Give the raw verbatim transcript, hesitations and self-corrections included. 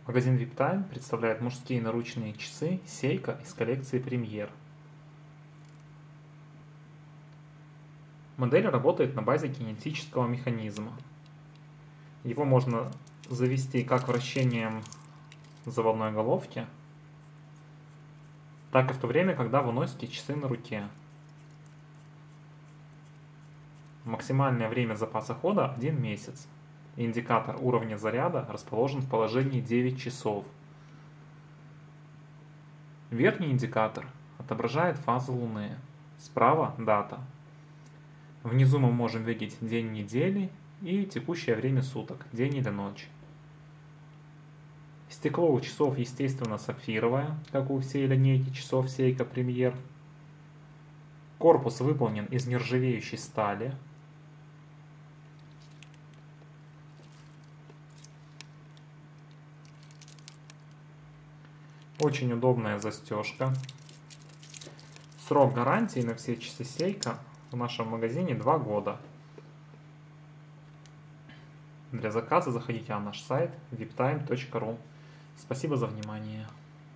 Магазин VIPtime представляет мужские наручные часы Seiko из коллекции Premier. Модель работает на базе кинетического механизма. Его можно завести как вращением заводной головки, так и в то время, когда вы носите часы на руке. Максимальное время запаса хода один месяц. Индикатор уровня заряда расположен в положении девять часов. Верхний индикатор отображает фазу Луны. Справа дата. Внизу мы можем видеть день недели и текущее время суток, день или ночь. Стекло у часов, естественно, сапфировое, как у всей линейки часов Seiko Premier. Корпус выполнен из нержавеющей стали. Очень удобная застежка. Срок гарантии на все часы Seiko в нашем магазине два года. Для заказа заходите на наш сайт виптайм точка ру. Спасибо за внимание.